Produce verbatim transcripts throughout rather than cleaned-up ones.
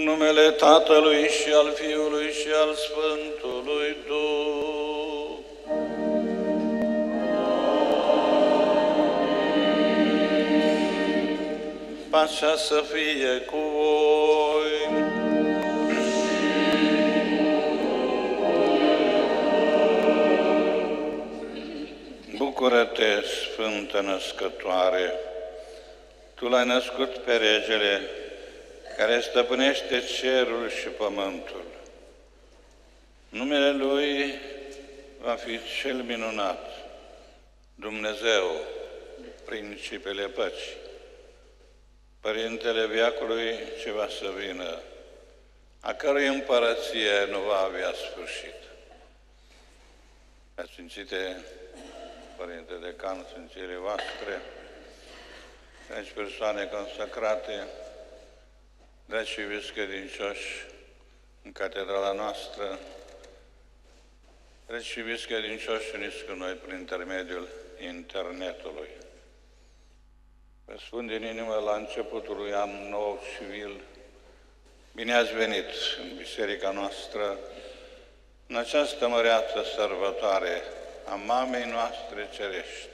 numele Tatălui și al Fiului și al Sfântului Duh. Pacea să fie cu voi. Bucură-te, Sfântă Născătoare! Tu l-ai născut pe Regele care stăpânește cerul și pământul. Numele Lui va fi cel minunat, Dumnezeu, Principele Păcii, Părintele Veacului ce va să vină, a cărui împărăție nu va avea sfârșit. Sfințite Părinte Decan, Sfințire voastre, dragi persoane consacrate, dragi iubiți credincioși în catedrala noastră, dragi iubiți credincioși uniți cu noi prin intermediul internetului. Vă spun din inimă la începutul lui an nou civil, bine ați venit în biserica noastră, în această măreață sărbătoare a Mamei noastre cerești,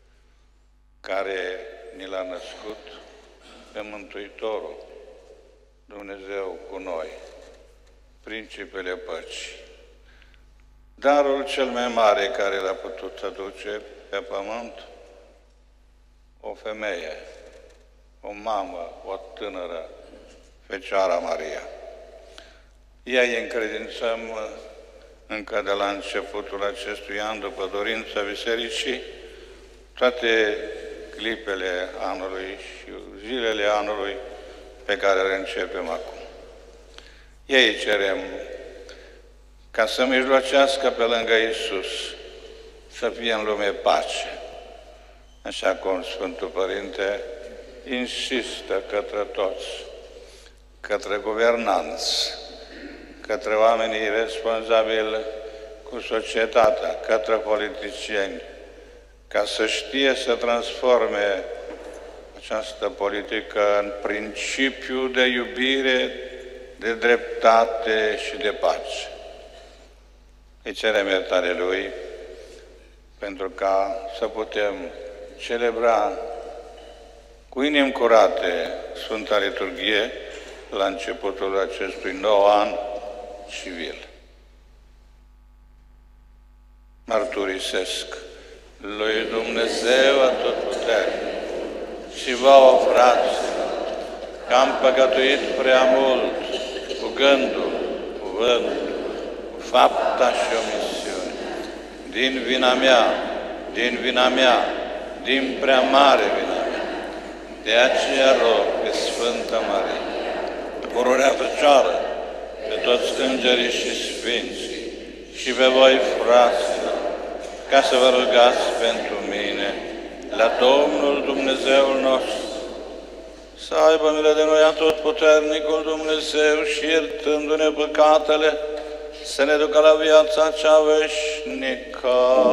care ni l-a născut pe Mântuitorul, Dumnezeu cu noi, Principele Păcii. Darul cel mai mare care l-a putut aduce pe pământ, o femeie, o mamă, o tânără, Fecioara Maria. Ea îi încredințăm încă de la începutul acestui an, după dorința Bisericii, toate clipele anului și zilele anului pe care le începem acum. Ei cerem ca să mijlocească pe lângă Iisus, să fie în lume pace. Așa cum Sfântul Părinte insistă către toți, către guvernanți, către oamenii responsabili cu societatea, către politicieni, ca să știe să transforme această politică în principiu de iubire, de dreptate și de pace. Îi cerem iertare Lui pentru ca să putem celebra cu inimi curate Sfânta Liturghie la începutul acestui nou an civil. Mărturisesc lui Dumnezeu Atotputernic și vouă, fraților, că am păcătuit prea mult cu gândul, cuvântul, cu fapta și omisiune. Din vina mea, din vina mea, din prea mare vina mea. De aceea rog pe Sfânta Maria, Pururea Fecioară, pe toți îngerii și sfinții și pe voi, fraților, ca să vă rugați pentru mine la Domnul Dumnezeul nostru, să aibă milă de noi Atotputernicul Dumnezeu și iertându-ne păcatele, să ne ducă la viața cea veșnică.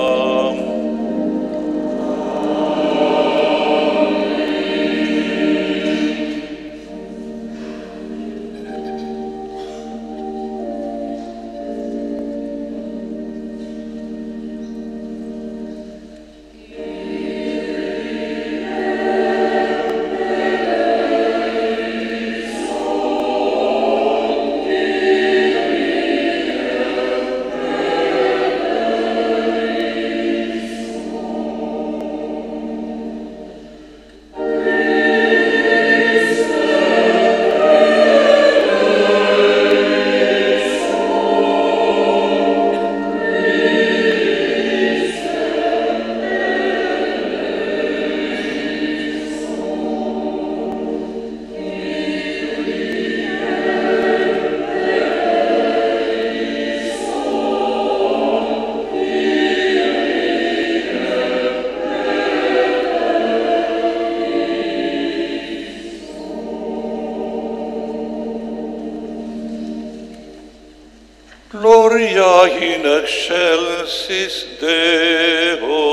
Gloria in excelsis Deo.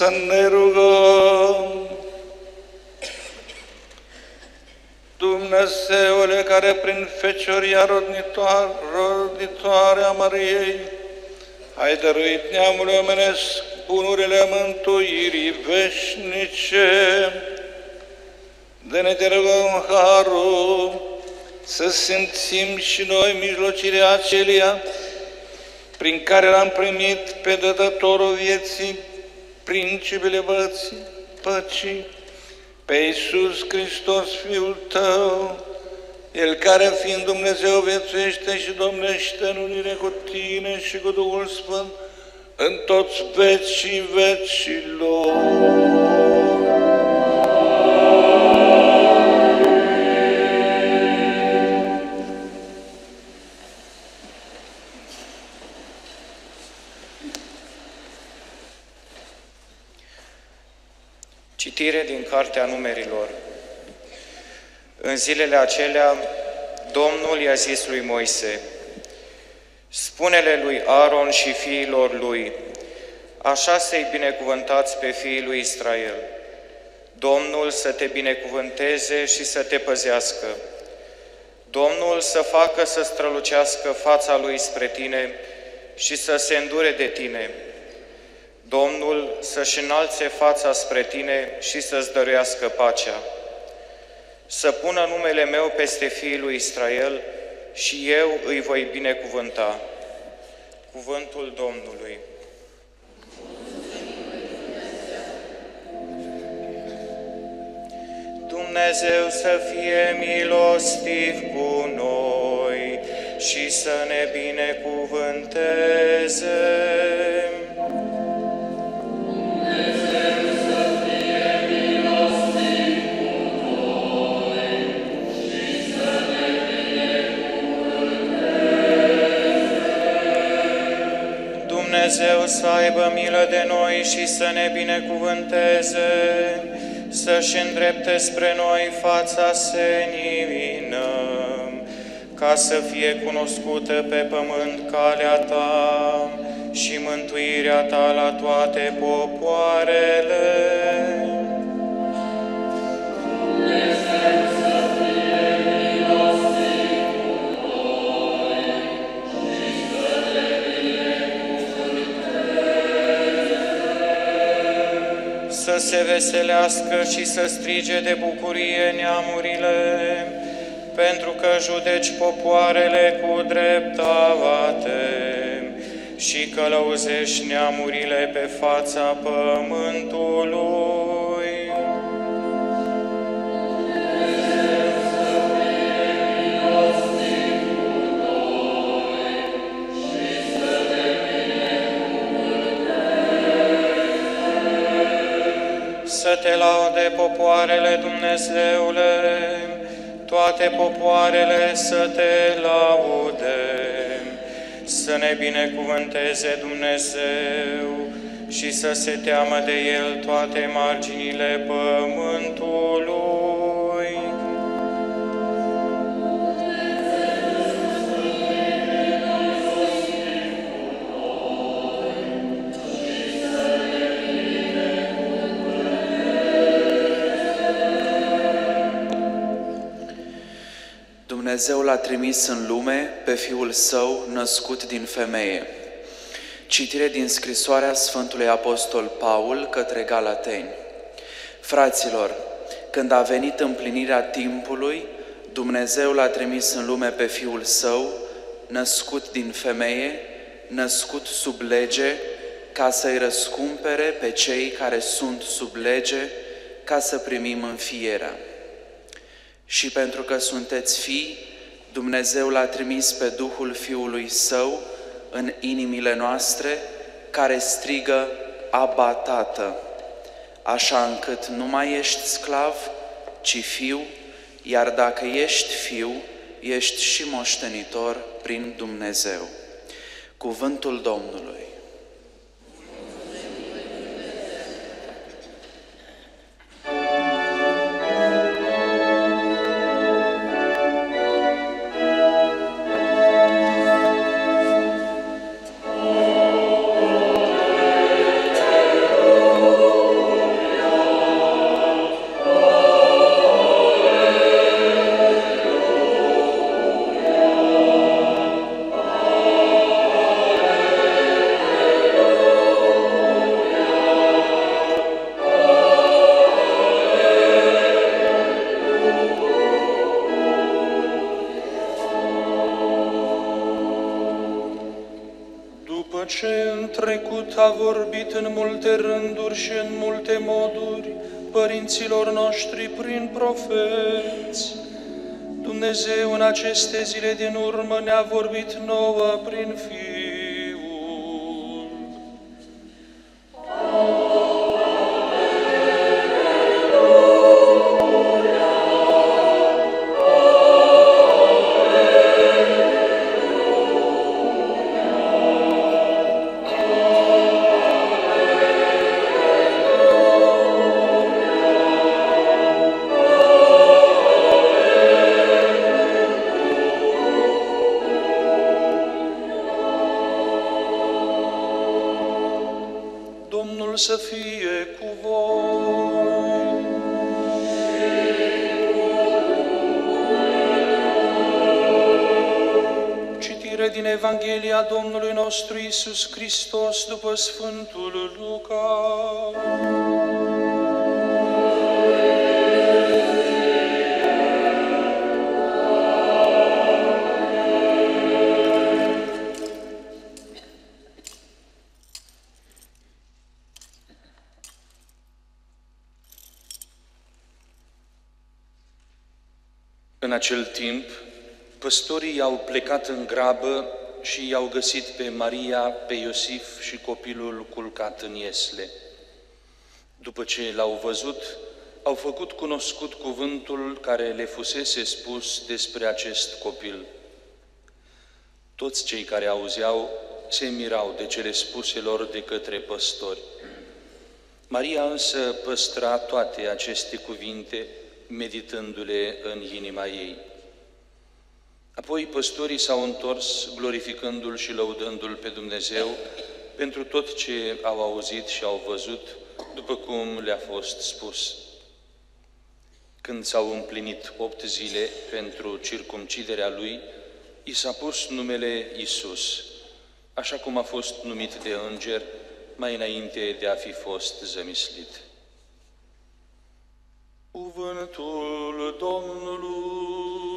Să ne rugăm. Dumnezeule, care prin fecioria roditoare, roditoare a Mariei ai dăruit neamului omenesc bunurile mântuirii veșnice, de-ne te rugăm harul să simțim și noi mijlocirea acelia prin care l-am primit pe dătătorul vieții, principele vății, păcii, pe Iisus Hristos, Fiul Tău, El care, fiind Dumnezeu, viețuiește și domnește în unire cu Tine și cu Duhul Sfânt, în toți vecii vecilor. Citire din Cartea Numerilor. În zilele acelea, Domnul i-a zis lui Moise: spune-le lui Aaron și fiilor lui, așa să-i binecuvântați pe fiii lui Israel. Domnul să te binecuvânteze și să te păzească. Domnul să facă să strălucească fața lui spre tine și să se îndure de tine. Domnul să-și înalțe fața spre tine și să-ți dăruiască pacea. Să pună numele meu peste fiii lui Israel și eu îi voi binecuvânta. Cuvântul Domnului. Dumnezeu să fie milostiv cu noi și să ne binecuvânteze. Dumnezeu să aibă milă de noi și să ne binecuvânteze, să-și îndrepte spre noi fața senină, ca să fie cunoscută pe pământ calea Ta și mântuirea Ta la toate popoarele. Să se veselească și să strige de bucurie neamurile, pentru că judeci popoarele cu dreptate și călăuzești neamurile pe fața pământului. Să te laude popoarele, Dumnezeule, toate popoarele să te laude, să ne binecuvânteze Dumnezeu și să se teamă de El toate marginile pământului. Dumnezeu l-a trimis în lume pe Fiul Său născut din femeie. Citire din scrisoarea Sfântului Apostol Paul către Galateni. Fraților, când a venit împlinirea timpului, Dumnezeu l-a trimis în lume pe Fiul Său, născut din femeie, născut sub lege, ca să-i răscumpere pe cei care sunt sub lege, ca să primim înfierea. Și pentru că sunteți fii, Dumnezeu l-a trimis pe Duhul Fiului Său în inimile noastre, care strigă, Abba, Tată, așa încât nu mai ești sclav, ci fiu, iar dacă ești fiu, ești și moștenitor prin Dumnezeu. Cuvântul Domnului. Oh După ce în trecut a vorbit în multe rânduri și în multe moduri părinților noștri prin profeți, Dumnezeu în aceste zile din urmă ne-a vorbit nouă prin Fiul. Să fie cu voi. Citire din Evanghelia Domnului nostru Iisus Hristos după Sfântul Luca. În acel timp, păstorii au plecat în grabă și i-au găsit pe Maria, pe Iosif și copilul culcat în iesle. După ce l-au văzut, au făcut cunoscut cuvântul care le fusese spus despre acest copil. Toți cei care auzeau se mirau de cele spuse lor de către păstori. Maria însă păstra toate aceste cuvinte, meditându-le în inima ei. Apoi păstorii s-au întors, glorificându-L și lăudându-L pe Dumnezeu pentru tot ce au auzit și au văzut, după cum le-a fost spus. Când s-au împlinit opt zile pentru circumciderea Lui, i s-a pus numele Iisus, așa cum a fost numit de înger mai înainte de a fi fost zămislit. Cuvântul Domnului.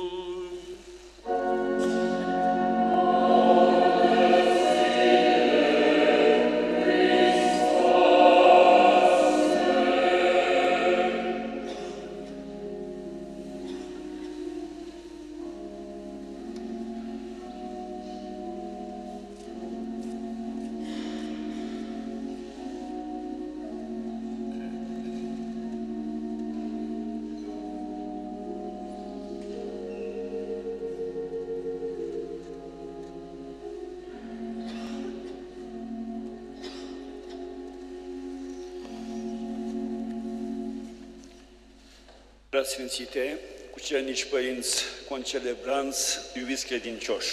Preasfințite, cucernici părinți concelebranți, iubiți credincioși.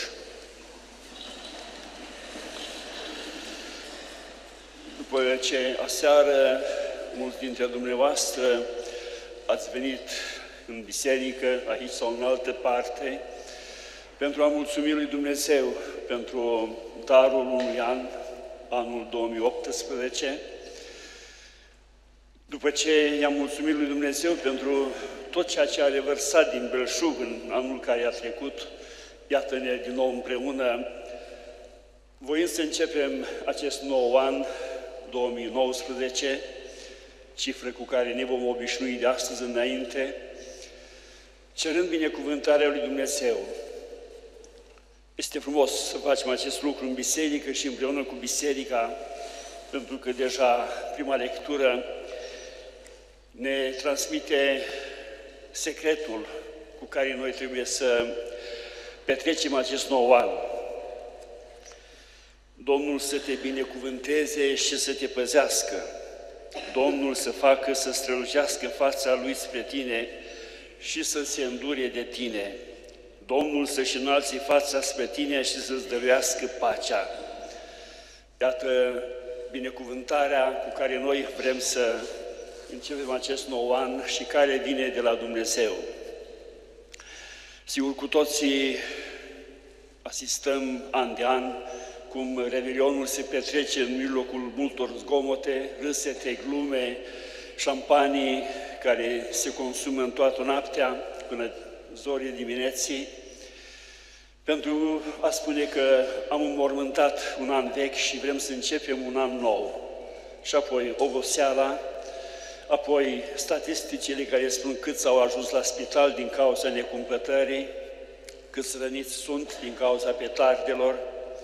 După ce aseară mulți dintre dumneavoastră ați venit în biserică, aici sau în altă parte, pentru a mulțumi lui Dumnezeu pentru darul unui an, anul două mii optsprezece, după ce i-am mulțumit lui Dumnezeu pentru tot ceea ce a revărsat din belșug în anul care a trecut, iată-ne din nou împreună, voind să începem acest nou an, două mii nouăsprezece, cifră cu care ne vom obișnui de astăzi înainte, cerând binecuvântarea lui Dumnezeu. Este frumos să facem acest lucru în biserică și împreună cu biserica, pentru că deja prima lectură ne transmite secretul cu care noi trebuie să petrecem acest nou an. Domnul să te binecuvânteze și să te păzească. Domnul să facă să strălucească fața Lui spre tine și să se îndure de tine. Domnul să-și înalțe fața spre tine și să-ți dăruiască pacea. Iată binecuvântarea cu care noi vrem să începem acest nou an și care vine de la Dumnezeu. Sigur, cu toții asistăm an de an cum Revelionul se petrece în mijlocul multor zgomote, râsete, glume, șampanii care se consumă în toată noaptea până zorii dimineții. pentru a spune că am înmormântat un an vechi și vrem să începem un an nou. Și apoi oboseala, apoi statisticile care spun câți au ajuns la spital din cauza necumpătării, câți răniți sunt din cauza petardelor,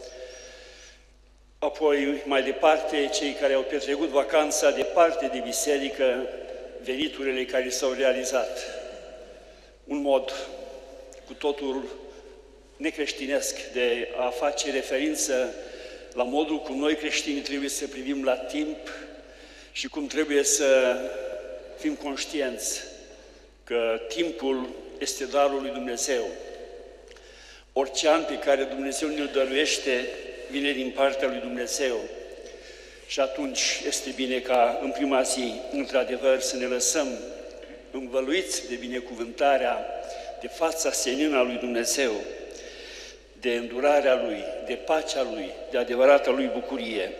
apoi mai departe cei care au petrecut vacanța departe de biserică, veniturile care s-au realizat. Un mod cu totul necreștinesc de a face referință la modul cum noi creștinii trebuie să privim la timp și cum trebuie să fim conștienți că timpul este darul lui Dumnezeu. Orice an pe care Dumnezeu ne-l dăruiește vine din partea lui Dumnezeu. Și atunci este bine ca în prima zi, într-adevăr, să ne lăsăm învăluiți de binecuvântarea, de fața senină a lui Dumnezeu, de îndurarea Lui, de pacea Lui, de adevărata Lui bucurie.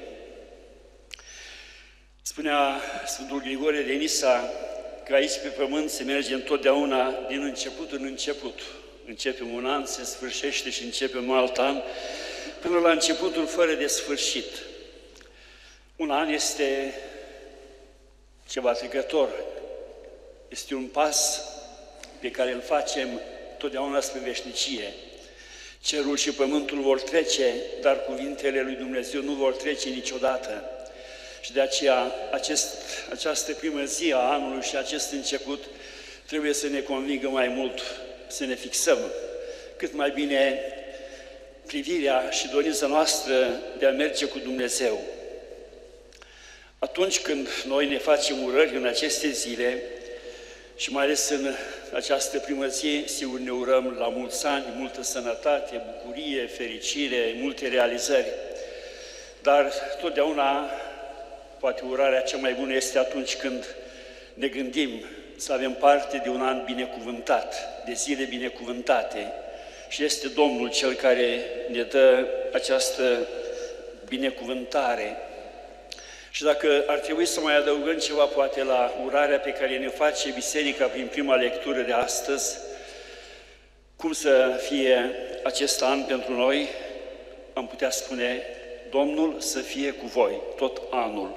Spunea Sfântul Grigore de Nisa că aici pe pământ se merge întotdeauna din început în început. Începem un an, se sfârșește și începem un alt an, până la începutul fără de sfârșit. Un an este ceva trecător, este un pas pe care îl facem totdeauna spre veșnicie. Cerul și pământul vor trece, dar cuvintele lui Dumnezeu nu vor trece niciodată. Și de aceea acest, această primă zi a anului și acest început trebuie să ne convingă mai mult, să ne fixăm cât mai bine privirea și dorința noastră de a merge cu Dumnezeu. Atunci când noi ne facem urări în aceste zile, și mai ales în această primă zi, sigur ne urăm la mulți ani, multă sănătate, bucurie, fericire, multe realizări. Dar totdeauna, poate urarea cea mai bună este atunci când ne gândim să avem parte de un an binecuvântat, de zile binecuvântate. Și este Domnul Cel care ne dă această binecuvântare. Și dacă ar trebui să mai adăugăm ceva, poate, la urarea pe care ne face Biserica prin prima lectură de astăzi, cum să fie acest an pentru noi, am putea spune, Domnul să fie cu voi tot anul.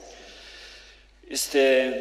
Este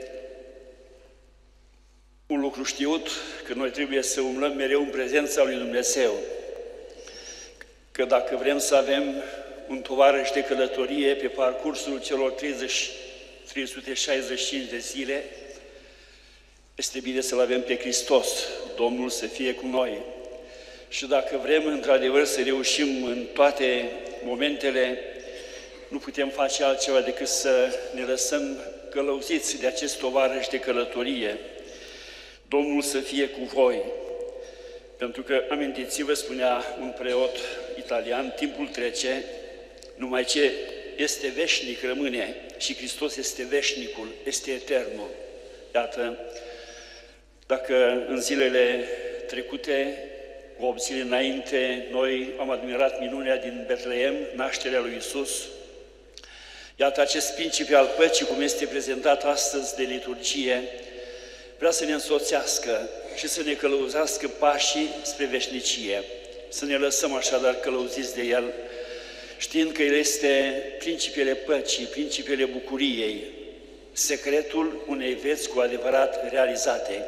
un lucru știut că noi trebuie să umblăm mereu în prezența lui Dumnezeu, că dacă vrem să avem un tovarăș de călătorie pe parcursul celor treizeci, trei sute șaizeci și cinci de zile, este bine să-L avem pe Hristos, Domnul să fie cu noi. Și dacă vrem într-adevăr să reușim în toate momentele, nu putem face altceva decât să ne lăsăm călăuziți de acest tovarăș de călătorie. Domnul să fie cu voi. Pentru că, amintiți-vă, spunea un preot italian, timpul trece, numai ce este veșnic rămâne și Hristos este veșnicul, este eternul. Iată, dacă în zilele trecute, cu opt zile înainte, noi am admirat minunea din Betleem, nașterea lui Iisus, iată acest principiu al păcii, cum este prezentat astăzi de liturgie, vrea să ne însoțească și să ne călăuzească pașii spre veșnicie, să ne lăsăm așadar călăuziți de El, știind că El este principiile păcii, principiile bucuriei, secretul unei vieți cu adevărat realizate.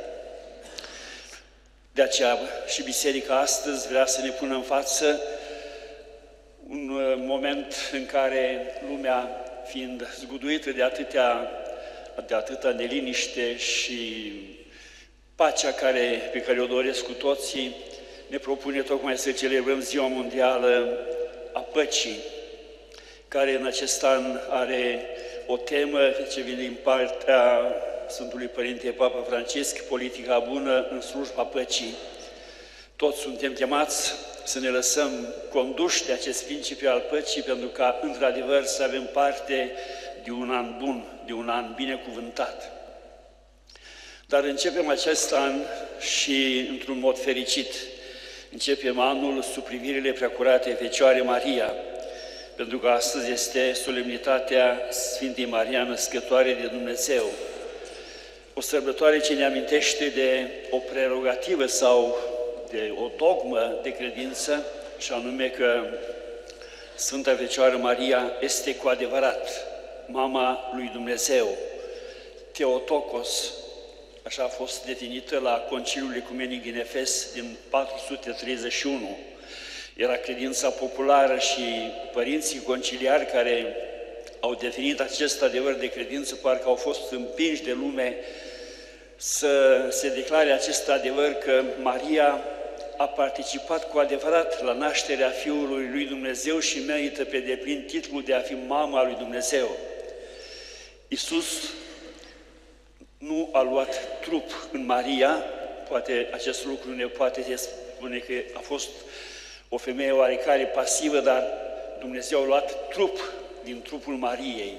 De aceea și Biserica astăzi vrea să ne pună în față un moment în care lumea, fiind zguduită de atâtea, de atâta neliniște și pacea care, pe care o doresc cu toții, ne propune tocmai să celebrăm Ziua Mondială a Păcii, care în acest an are o temă ce vine din partea Sfântului Părinte Papa Francisc, politica bună în slujba păcii. Toți suntem chemați să ne lăsăm conduși de acest principiu al păcii, pentru ca, într-adevăr, să avem parte de un an bun, de un an binecuvântat. Dar începem acest an și într-un mod fericit. Începem anul sub privirile Preacurate Fecioare Maria, pentru că astăzi este solemnitatea Sfintei Maria Născătoare de Dumnezeu. O sărbătoare ce ne amintește de o prerogativă sau de o dogmă de credință, și anume că Sfânta Fecioară Maria este cu adevărat Mama lui Dumnezeu, Theotokos, așa a fost definită la Conciliul Ecumenic din Efes din patru sute treizeci și unu. Era credința populară și părinții conciliari care au definit acest adevăr de credință, parcă au fost împinși de lume să se declare acest adevăr că Maria a participat cu adevărat la nașterea Fiului lui Dumnezeu și merită pe deplin titlul de a fi Mama lui Dumnezeu. Iisus nu a luat trup în Maria, poate acest lucru ne poate spune că a fost o femeie oarecare pasivă, dar Dumnezeu a luat trup din trupul Mariei.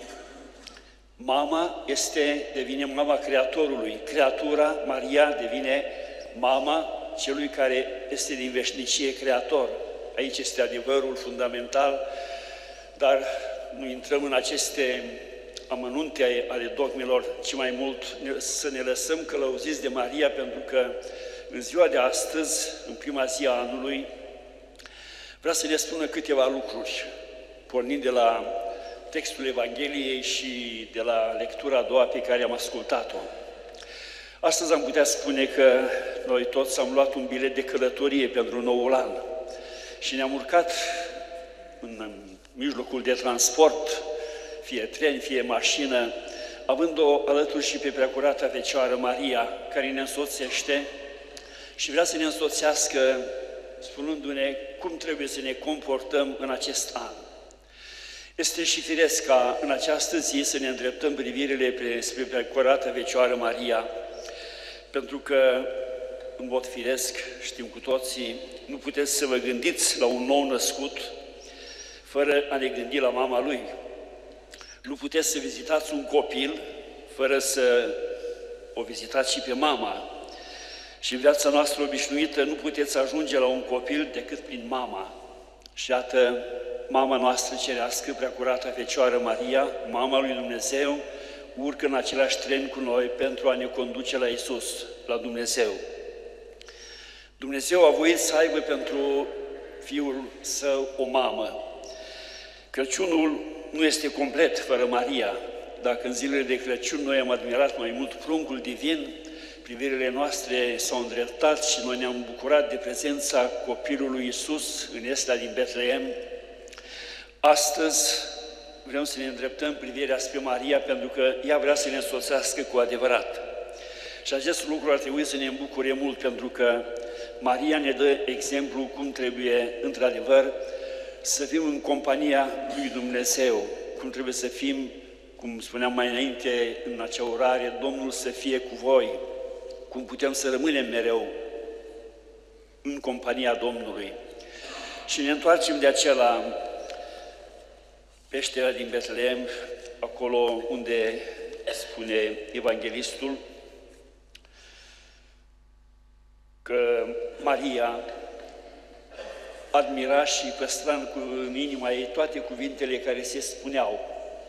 Mama este, devine mama Creatorului, creatura, Maria, devine mama celui care este din veșnicie Creator. Aici este adevărul fundamental, dar nu intrăm în aceste amănunte ale dogmelor, ci mai mult să ne lăsăm călăuziți de Maria, pentru că în ziua de astăzi, în prima zi a anului, vrea să ne spună câteva lucruri, pornind de la textul Evangheliei și de la lectura a doua pe care am ascultat-o. Astăzi am putea spune că noi toți am luat un bilet de călătorie pentru noul an și ne-am urcat în mijlocul de transport, fie tren, fie mașină, având-o alături și pe Preacurata Fecioară Maria, care ne însoțește și vrea să ne însoțească spunându-ne cum trebuie să ne comportăm în acest an. Este și firesc ca în această zi să ne îndreptăm privirile spre Preacurata Fecioară Maria, pentru că, în mod firesc, știm cu toții, nu puteți să vă gândiți la un nou născut fără a ne gândi la mama lui. Nu puteți să vizitați un copil fără să o vizitați și pe mama. Și în viața noastră obișnuită nu puteți ajunge la un copil decât prin mama. Și iată, mama noastră cerească, Preacurata Fecioară Maria, mama lui Dumnezeu, urcă în același tren cu noi pentru a ne conduce la Iisus, la Dumnezeu. Dumnezeu a voit să aibă pentru Fiul Său o mamă. Crăciunul nu este complet fără Maria. Dacă în zilele de Crăciun noi am admirat mai mult pruncul divin, privirile noastre s-au îndreptat și noi ne-am bucurat de prezența copilului Iisus în Estla din Betleem, astăzi vrem să ne îndreptăm privirea spre Maria, pentru că ea vrea să ne însoțească cu adevărat. Și acest lucru ar trebui să ne îmbucure mult, pentru că Maria ne dă exemplu cum trebuie, într-adevăr, să fim în compania lui Dumnezeu, cum trebuie să fim, cum spuneam mai înainte în acea orare, Domnul să fie cu voi, cum putem să rămânem mereu în compania Domnului. Și ne întoarcem de aceea la peștera din Betleem, acolo unde spune evanghelistul că Maria admira și păstra în inima ei toate cuvintele care se spuneau.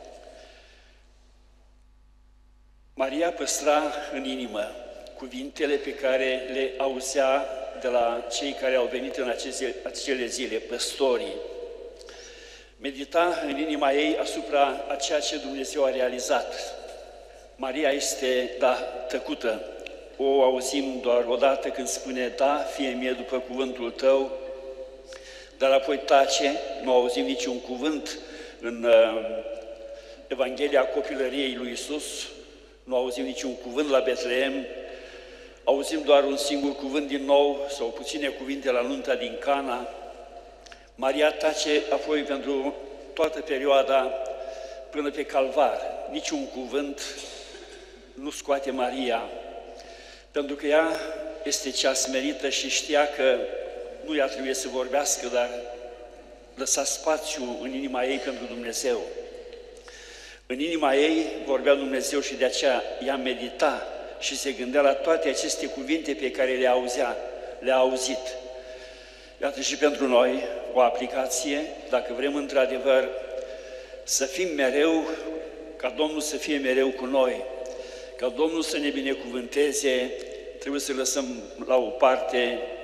Maria păstra în inimă cuvintele pe care le auzea de la cei care au venit în acele, acele zile, păstorii. Medita în inima ei asupra a ceea ce Dumnezeu a realizat. Maria este, da, tăcută. O auzim doar odată când spune, da, fie mie după cuvântul tău, dar apoi tace, nu auzim niciun cuvânt în uh, Evanghelia copilăriei lui Iisus, nu auzim niciun cuvânt la Betleem, auzim doar un singur cuvânt din nou, sau puține cuvinte la nunta din Cana. Maria tace apoi pentru toată perioada până pe Calvar. Niciun cuvânt nu scoate Maria, pentru că ea este cea smerită și știa că nu ea trebuie să vorbească, dar lăsa spațiu în inima ei pentru Dumnezeu. În inima ei vorbea Dumnezeu și de aceea ea medita și se gândea la toate aceste cuvinte pe care le auzea, le-a auzit. Iată și pentru noi o aplicație, dacă vrem într-adevăr să fim mereu, ca Domnul să fie mereu cu noi, ca Domnul să ne binecuvânteze, trebuie să lăsăm la o parte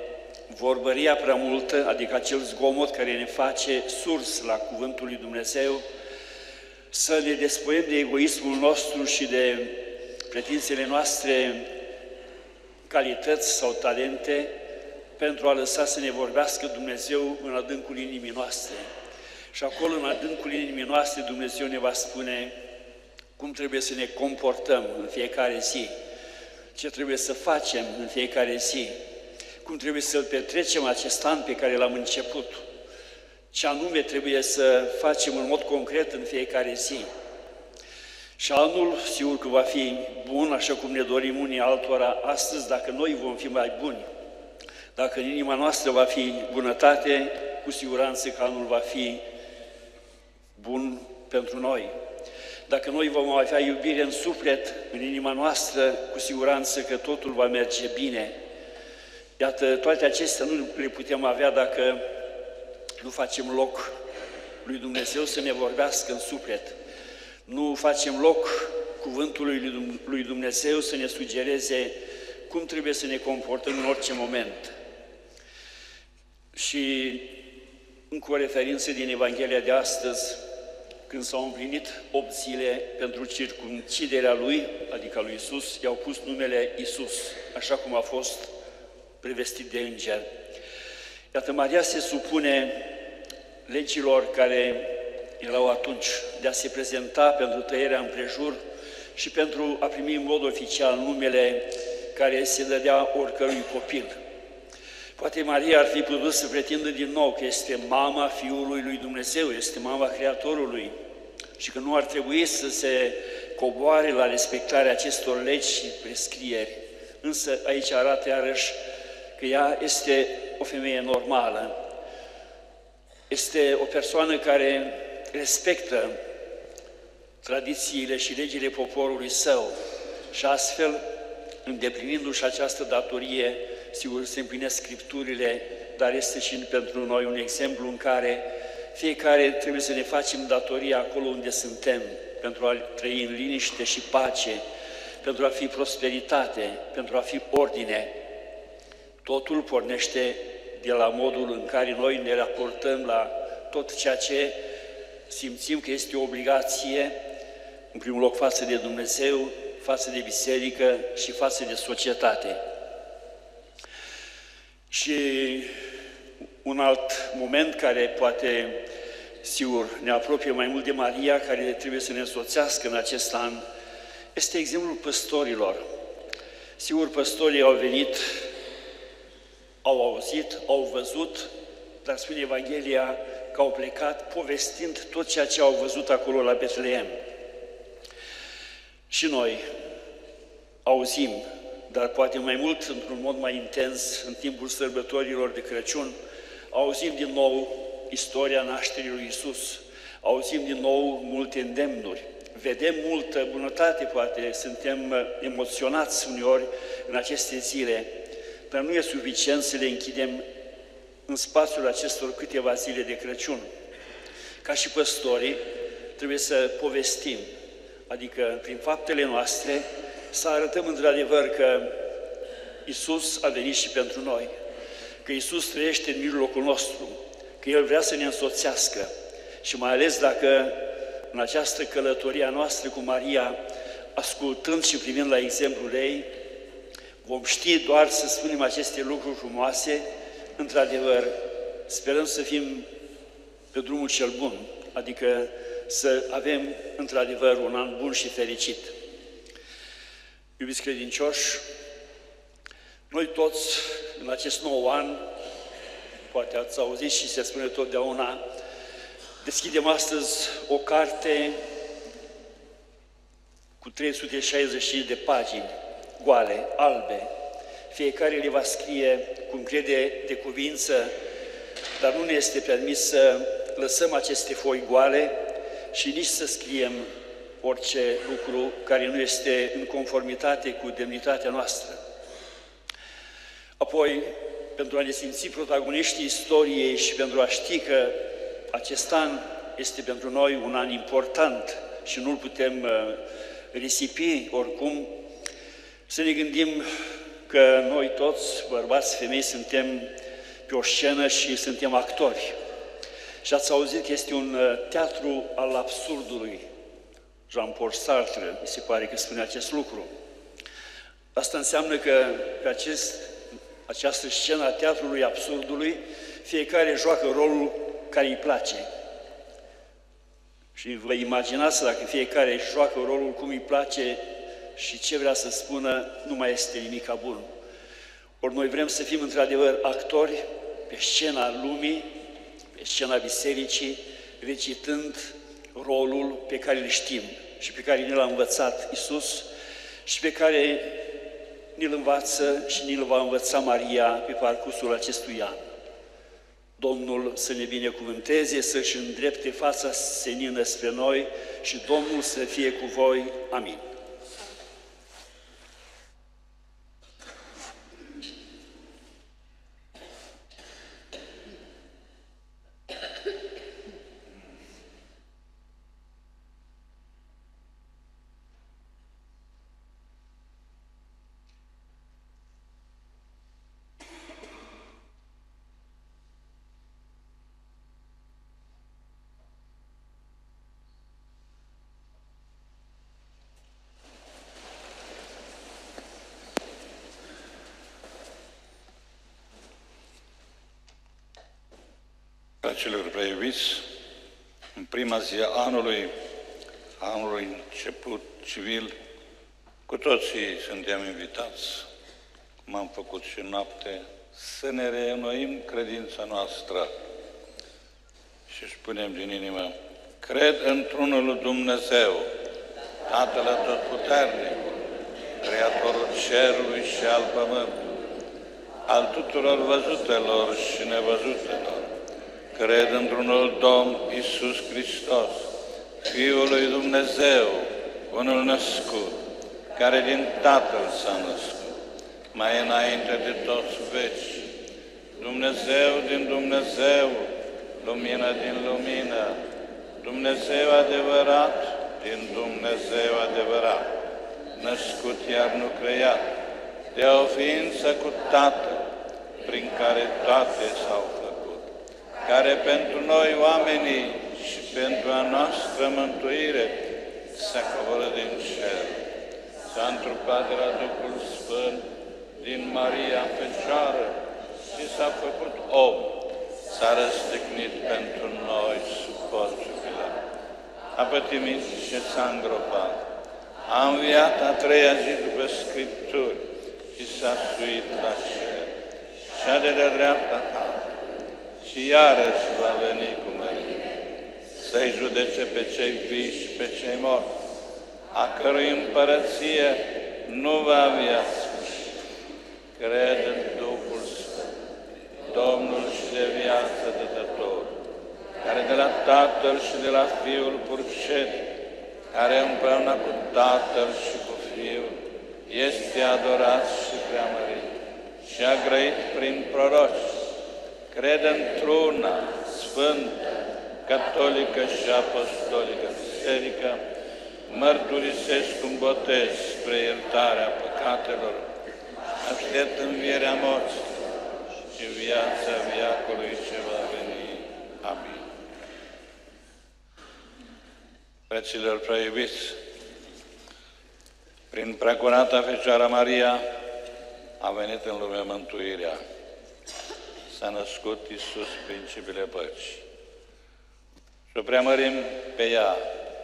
vorbăria prea multă, adică acel zgomot care ne face surzi la cuvântul lui Dumnezeu, să ne despoiem de egoismul nostru și de pretințele noastre calități sau talente pentru a lăsa să ne vorbească Dumnezeu în adâncul inimii noastre. Și acolo, în adâncul inimii noastre, Dumnezeu ne va spune cum trebuie să ne comportăm în fiecare zi, ce trebuie să facem în fiecare zi, cum trebuie să-l petrecem acest an pe care l-am început, ce anume trebuie să facem în mod concret în fiecare zi. Și anul, sigur că va fi bun, așa cum ne dorim unii altora astăzi, dacă noi vom fi mai buni. Dacă în inima noastră va fi bunătate, cu siguranță că anul va fi bun pentru noi. Dacă noi vom avea iubire în suflet, în inima noastră, cu siguranță că totul va merge bine. Iată, toate acestea nu le putem avea dacă nu facem loc lui Dumnezeu să ne vorbească în suflet. Nu facem loc cuvântului lui Dumnezeu să ne sugereze cum trebuie să ne comportăm în orice moment. Și încă o referință din Evanghelia de astăzi, când s-au împlinit opt zile pentru circumciderea lui, adică lui Iisus, i-au pus numele Iisus, așa cum a fost prevestit de înger. Iată, Maria se supune legilor care erau atunci de a se prezenta pentru tăierea împrejur și pentru a primi în mod oficial numele care se dădea oricărui copil. Poate Maria ar fi putut să pretindă din nou că este mama Fiului lui Dumnezeu, este mama Creatorului și că nu ar trebui să se coboare la respectarea acestor legi și prescrieri. Însă aici arată iarăși că ea este o femeie normală, este o persoană care respectă tradițiile și legile poporului său și astfel, îndeplinindu-și această datorie, sigur se împlinesc Scripturile, dar este și pentru noi un exemplu în care fiecare trebuie să ne facem datoria acolo unde suntem, pentru a trăi în liniște și pace, pentru a fi prosperitate, pentru a fi ordine. Totul pornește de la modul în care noi ne raportăm la tot ceea ce simțim că este o obligație, în primul loc față de Dumnezeu, față de biserică și față de societate. Și un alt moment care poate, sigur, ne apropie mai mult de Maria, care trebuie să ne însoțească în acest an, este exemplul păstorilor. Sigur, păstorii au venit, au auzit, au văzut, dar spune Evanghelia că au plecat povestind tot ceea ce au văzut acolo la Betleem. Și noi auzim, dar poate mai mult, într-un mod mai intens, în timpul sărbătorilor de Crăciun, auzim din nou istoria nașterii lui Iisus, auzim din nou multe îndemnuri, vedem multă bunătate, poate suntem emoționați uneori în aceste zile, dar nu e suficient să le închidem în spațiul acestor câteva zile de Crăciun. Ca și păstorii, trebuie să povestim, adică prin faptele noastre, să arătăm într-adevăr că Iisus a venit și pentru noi, că Iisus trăiește în mijlocul nostru, că El vrea să ne însoțească și mai ales dacă în această călătorie a noastră cu Maria, ascultând și privind la exemplul ei, vom ști doar să spunem aceste lucruri frumoase, într-adevăr, sperăm să fim pe drumul cel bun, adică să avem într-adevăr un an bun și fericit. Iubiți credincioși, noi toți în acest nou an, poate ați auzit și se spune totdeauna, deschidem astăzi o carte cu trei sute șaizeci și cinci de pagini, goale, albe. Fiecare le va scrie cum crede de cuvință, dar nu ne este permis să lăsăm aceste foi goale și nici să scriem orice lucru care nu este în conformitate cu demnitatea noastră. Apoi, pentru a ne simți protagoniștii istoriei și pentru a ști că acest an este pentru noi un an important și nu-l putem risipi oricum, să ne gândim că noi toți, bărbați, femei, suntem pe o scenă și suntem actori. Și ați auzit că este un teatru al absurdului. Jean-Paul Sartre, mi se pare că spune acest lucru. Asta înseamnă că pe acest, această scenă a teatrului absurdului, fiecare joacă rolul care îi place. Și vă imaginați dacă fiecare joacă rolul cum îi place și ce vrea să spună, nu mai este nimic bun. Ori noi vrem să fim într-adevăr actori pe scena lumii, pe scena bisericii, recitând rolul pe care îl știm și pe care ne l-a învățat Iisus și pe care ne-l învață și ne-l va învăța Maria pe parcursul acestui an. Domnul să ne binecuvânteze, să-și îndrepte fața senină spre noi și Domnul să fie cu voi. Amin. Fraților preiubiți, în prima zi a anului, anului început civil, cu toții suntem invitați, cum am făcut și noapte, să ne reînnoim credința noastră și spunem din inimă: cred într-unul Dumnezeu, Tatăl Atotputernic, Creatorul cerului și al pământului, al tuturor văzutelor și nevăzutelor. Cred într-unul Domn Iisus Hristos, Fiul lui Dumnezeu, unul născut, care din Tatăl s-a născut, mai înainte de toți veci, Dumnezeu din Dumnezeu, lumină din lumină, Dumnezeu adevărat din Dumnezeu adevărat, născut iar nu creat, de o ființă cu Tatăl, prin care toate s-au făcut, care pentru noi oamenii și pentru a noastră mântuire s-a coborât din cer, s-a întrupat de la Duhul Sfânt din Maria Fecioară și s-a făcut om, s-a răstignit pentru noi sub Ponțiu Pilat, a pătimit și s-a îngropat, a înviat a treia zi după Scripturi și s-a suit la cer, și a de dreapta Tatălui, și iarăși va veni cu mărire, să-i judece pe cei vii și pe cei morți, a cărui împărăție nu va avea sfârșit. Cred în Duhul Sfânt, Domnul și de viață dătător, care de la Tatăl și de la Fiul purcednic, care împreună cu Tatăl și cu Fiul este adorat și preamărit și a grăit prin proroci. Cred într-una sfântă, catolică și apostolică biserică, mărturisesc un botez spre iertarea păcatelor, aștept învierea morții și viața veacului ce va veni. Amin. Fraților preiubiți, prin Preacurata Fecioară Maria a venit în lume mântuirea. S-a născut Iisus, principiile păcii. Și o preamărim pe ea,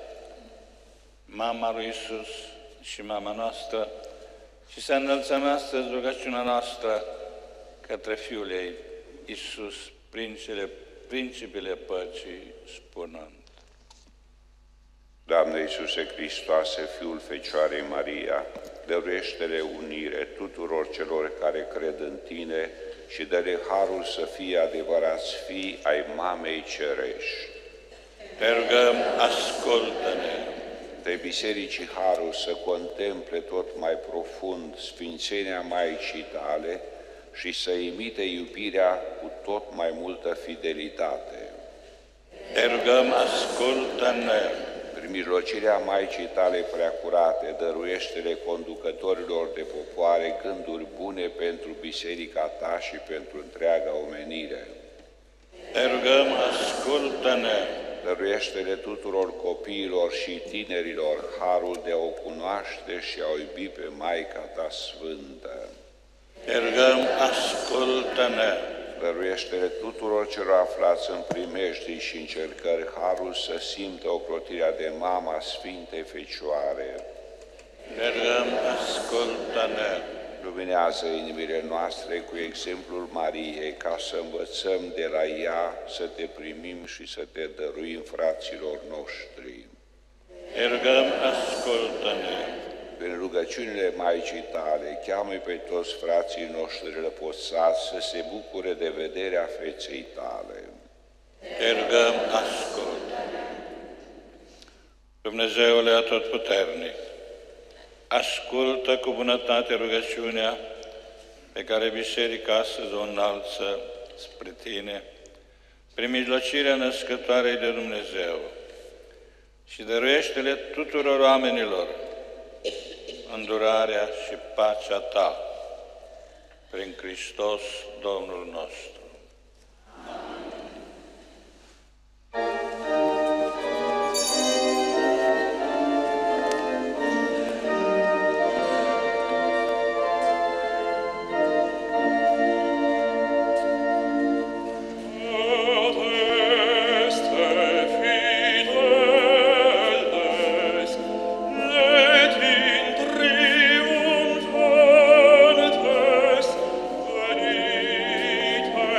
mama lui Iisus și mama noastră, și să înălțăm astăzi rugăciunea noastră către Fiul ei, Iisus, principiile, principiile păcii, spunând: Doamne Iisuse Hristoase, Fiul Fecioarei Maria, dăruiește-le unire tuturor celor care cred în Tine și dă-le harul să fie adevărați fii ai Mamei Cerești. Te rugăm, ascultă-ne! De bisericii harul să contemple tot mai profund sfințenia Maicii Tale și să imite iubirea cu tot mai multă fidelitate. Te rugăm, ascultă-ne! prin mijlocirea Maicii tale preacurate, dăruiește-le conducătorilor de popoare gânduri bune pentru biserica ta și pentru întreaga omenire. Te rugăm, ascultă-ne! Dăruiește-le tuturor copiilor și tinerilor harul de a o cunoaște și a o iubi pe Maica ta Sfântă. Te rugăm, ascultă-ne! Dăruiește-le tuturor celor aflați în primejdii și încercări harul să simtă ocrotirea de Mama Sfintei Fecioare. Te rugăm, ascultă-ne! Luminează inimile noastre cu exemplul Mariei, ca să învățăm de la ea să te primim și să te dăruim fraților noștri. Te rugăm, ascultă-ne! Prin rugăciunile Maicii tale, cheamă-i pe toți frații noștri răposați să se bucure de vederea feței tale. Te rugăm, ascultă! Dumnezeule Atotputernic, ascultă cu bunătate rugăciunea pe care Biserica astăzi o înalță spre Tine, prin mijlocirea născătoarei de Dumnezeu, și dăruiește-le tuturor oamenilor îndurarea și pacea Ta, prin Hristos Domnul nostru. Venite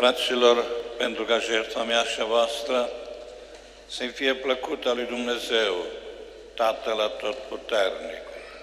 Fraților, pentru ca jertfa mea și a voastră să-i fie plăcută lui Dumnezeu, Tatăl Atotputernic.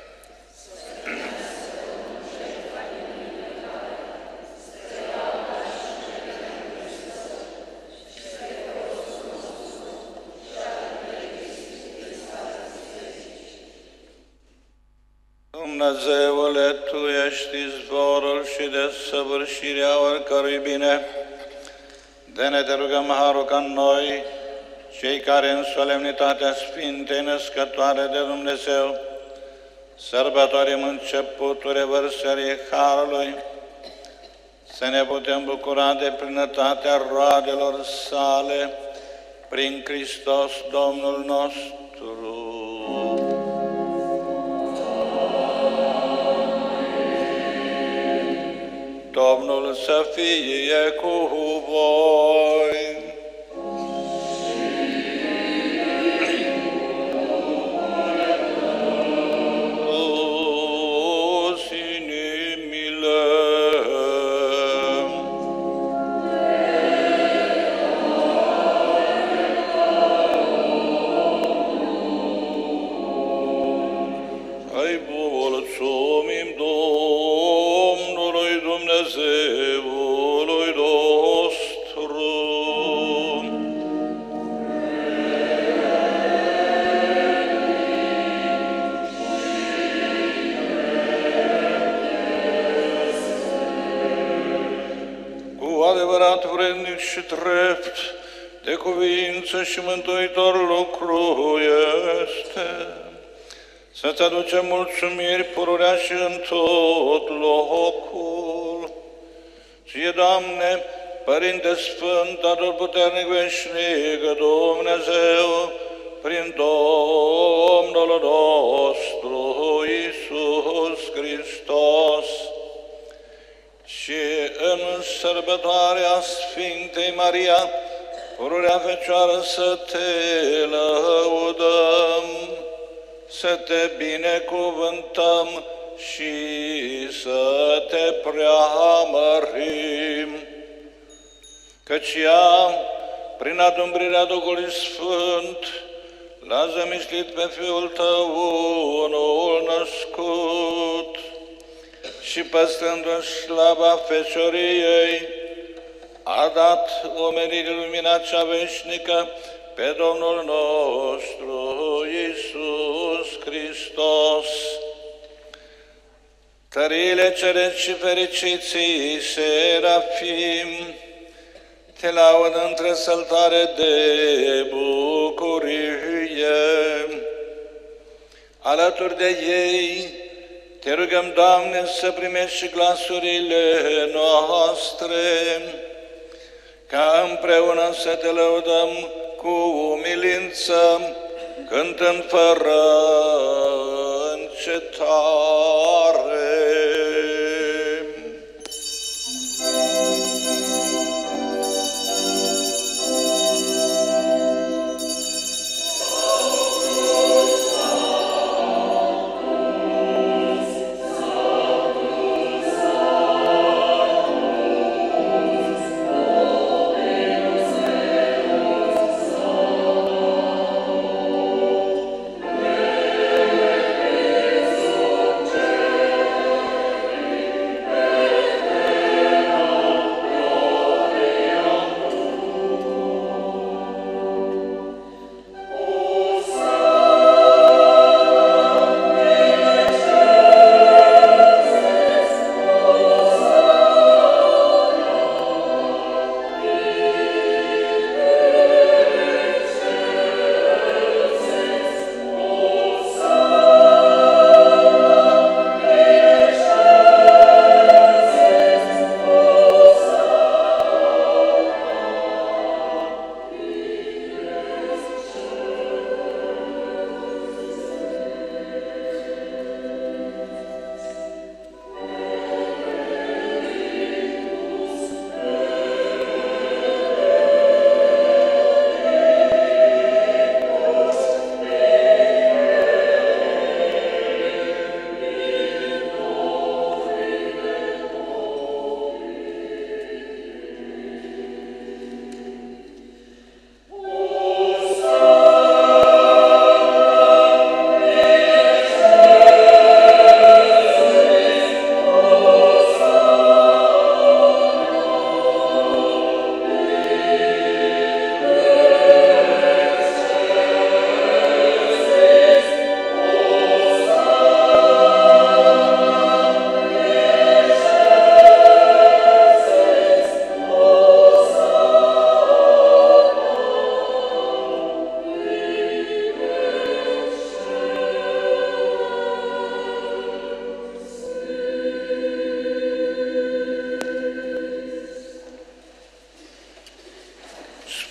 Dumnezeule, Tu ești izvorul și desăvârșirea oricărui bine. Dă-ne, te rugăm, harul ca noi, cei care în solemnitatea Sfintei Născătoare de Dumnezeu sărbătorim începutul revărsării harului, să ne putem bucura de plinătatea roadelor sale prin Hristos Domnul nostru. Domnul să fie cu voi. Toți inimile. Hai mulțumim Domnului Dumnezeului nostru. Cu adevărat vrednic și drept, de cuvință și mântuitor lucru este să-ți aducem mulțumiri pururea și în tot locul. Ție, Doamne, Părinte Sfânt, Atotputernic veșnic, Dumnezeu, prin Domnul nostru Iisus Hristos, și în sărbătoarea Sfintei Maria, pururea Fecioară, să te lăudăm, să te binecuvântăm și să te preamărim, căci ea, prin adumbrirea Duhului Sfânt, l-a zămislit pe Fiul Tău, unul născut, și păstrându-și slava Fecioriei, a dat omenirii lumina cea veșnică pe Domnul nostru Iisus Hristos. Tăriile cerești și fericiții serafim te laudă între săltare de bucurie. Alături de ei te rugăm, Doamne, să primești și glasurile noastre, ca împreună să te lăudăm cu umilință, cântând fără încetare.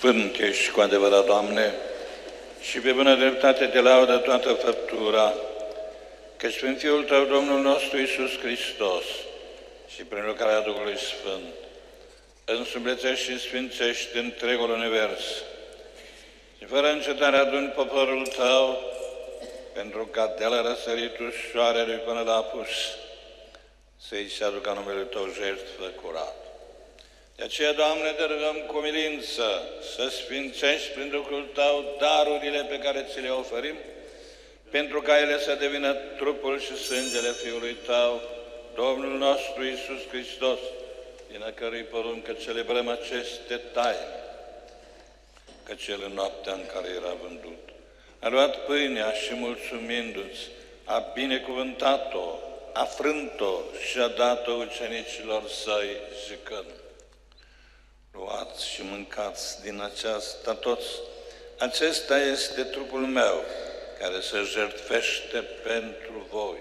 Sfânt ești cu adevărat, Doamne, și pe bună dreptate te laudă toată făptura, căci prin Fiul Tău, Domnul nostru Iisus Hristos, și prin lucrarea Duhului Sfânt, însuflețești și sfințești întregul univers, și fără încetare aduni poporul Tău, pentru ca de la răsăritul soarelui până la apus, să-i se aducă numele Tău jertfă curat. De aceea, Doamne, te rugăm cu milință să sfințești prin Duhul Tău darurile pe care ți le oferim, pentru ca ele să devină trupul și sângele Fiului Tău, Domnul nostru Iisus Hristos, din a cărui poruncă celebrăm aceste taine, căci El în noaptea în care era vândut a luat pâinea și mulțumindu-ți, a binecuvântat-o, a frânt-o și a dat-o ucenicilor Săi, zicând: luați și mâncați din aceasta toți, acesta este trupul meu, care se jertfește pentru voi.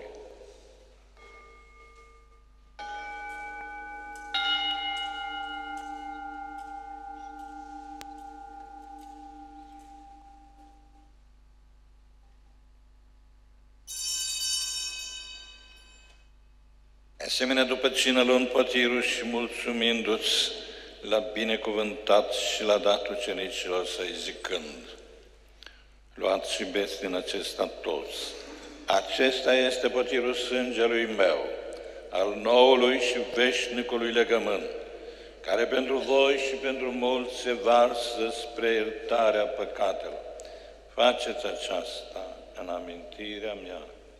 Asemenea, după cină, luând pătirul și mulțumindu-ți, l-a binecuvântat și l-a dat ucenicilor Săi, zicând: luați și beți din acesta toți. Acesta este pătirul sângelui meu, al noului și veșnicului legământ, care pentru voi și pentru mulți se varsă spre iertarea păcatelor. Faceți aceasta în amintirea mea.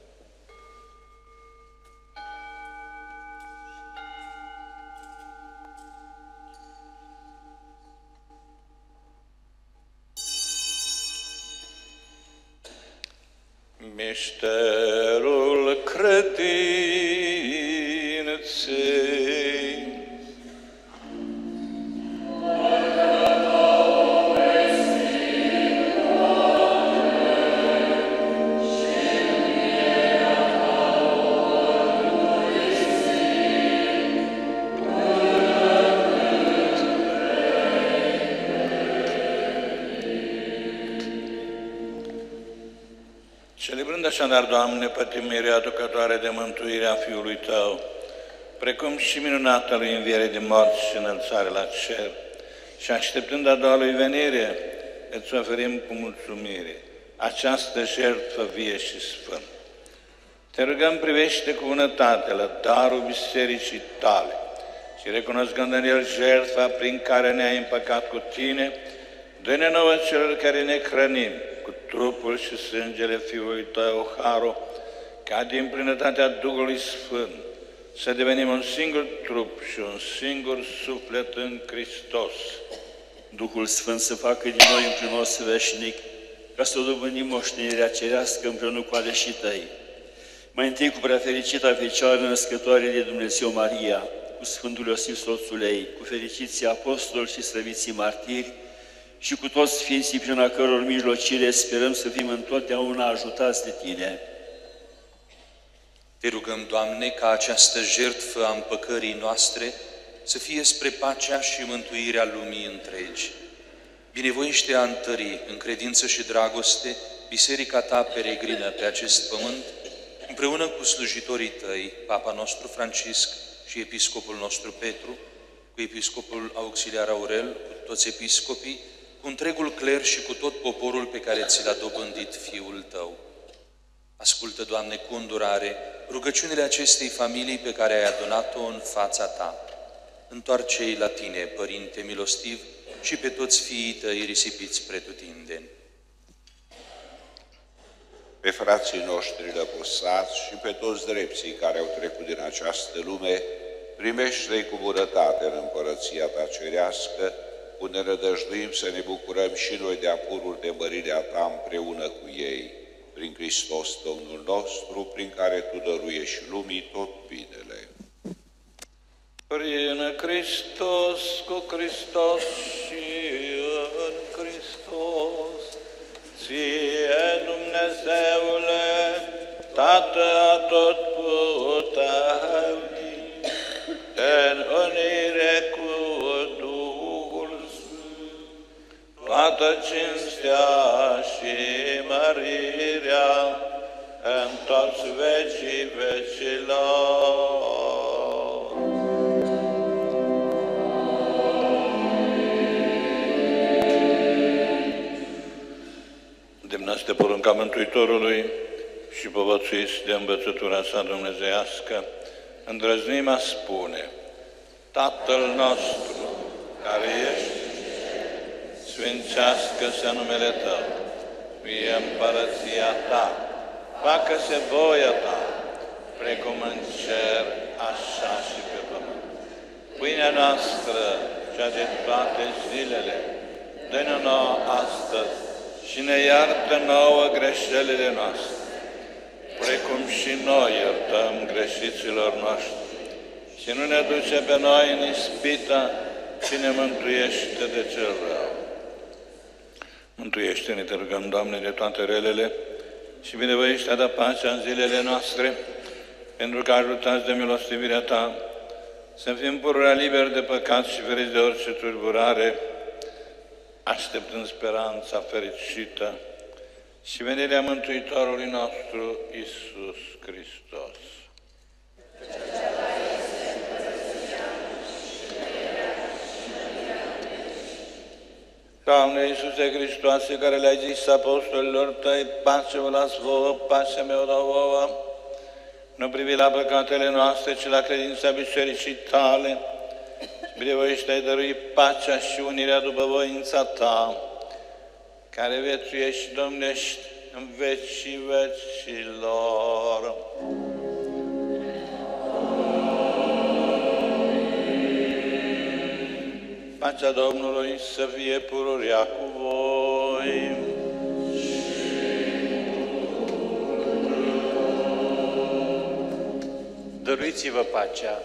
Mișterul credinței. Celebrând așadar, Doamne, pătimirea aducătoare de mântuirea Fiului Tău, precum și minunata Lui înviere din morți și înălțare la cer, și așteptând a doua Lui venire, îți oferim cu mulțumire această jertfă vie și sfântă. Te rugăm, privește cu bunătate la darul bisericii Tale și recunoscând în el jertfa prin care ne-ai împăcat cu Tine, dă-ne nouă celor care ne hrănim cu trupul și sângele Fiului Tău, harul, ca din plinătatea Duhului Sfânt să devenim un singur trup și un singur suflet în Hristos. Duhul Sfânt să facă din noi un prinos veșnic, ca să o dobândim moștenirea cerească împreună cu aleșii Tăi. Mai întâi cu preafericita Fecioară Născătoare de Dumnezeu Maria, cu Sfântul Iosif soțul ei, cu fericiții apostoli și slăviții martiri, și cu toți Sfinții prin a căror mijlocire sperăm să fim întotdeauna ajutați de Tine. Te rugăm, Doamne, ca această jertfă a împăcării noastre să fie spre pacea și mântuirea lumii întregi. Binevoiește a întări în credință și dragoste biserica Ta peregrină pe acest pământ, împreună cu slujitorii Tăi, Papa nostru Francisc și Episcopul nostru Petru, cu Episcopul Auxiliar Aurel, cu toți episcopii, cu întregul cler și cu tot poporul pe care ți l-a dobândit Fiul Tău. Ascultă, Doamne, cu îndurare rugăciunile acestei familii pe care ai adunat-o în fața Ta. Întoarce-i la Tine, Părinte milostiv, și pe toți fiii Tăi risipiți pretutindeni. Pe frații noștri lăposați și pe toți drepții care au trecut din această lume, primește-i cu bunătate în împărăția Ta cerească, unde rădăjduim să ne bucurăm și noi de apurul de mărirea Ta împreună cu ei, prin Hristos Domnul nostru, prin care Tu dăruiești lumii tot binele. Prin Hristos, cu Hristos și în Hristos, Ție, Dumnezeule, Tată atotputernic, în unire cu Duhul Sfânt, toată cinstea și mărirea în toți vecii vecilor. Demnați de porunca Mântuitorului și povățuiți de învățătura sa dumnezeiască, îndrăznim a spune: Tatăl nostru, care ești, sfințească-se numele Tău, fie împărăția Ta, facă-se voia Ta, precum în cer, așa și pe pământ. Pâinea noastră, cea de toate zilele, dă-ne nouă astăzi și ne iartă nouă greșelile noastre, precum și noi iertăm greșiților noștri. Și nu ne duce pe noi în ispită, ci ne mântuiește de cel rău. Mântuiește-ne, te rugăm, Doamne, de toate relele și binevoiește a da pacea în zilele noastre, pentru că ajutați de milostivirea Ta să fim pururea liberi de păcat și feriți de orice tulburare, așteptând speranța fericită și venirea Mântuitorului nostru, Iisus Hristos. Doamne Iisuse Hristoase, care le-ai zis apostolilor Tăi, pace vă las vouă, pace mea dau vouă, nu privi la păcatele noastre, ci la credința Bisericii Tale, binevoiește ai dărui pacea și unirea după voința Ta, care viețuiești și domnești în vecii vecilor. Pacea Domnului să fie pururea cu voi. Dăruiți-vă pacea.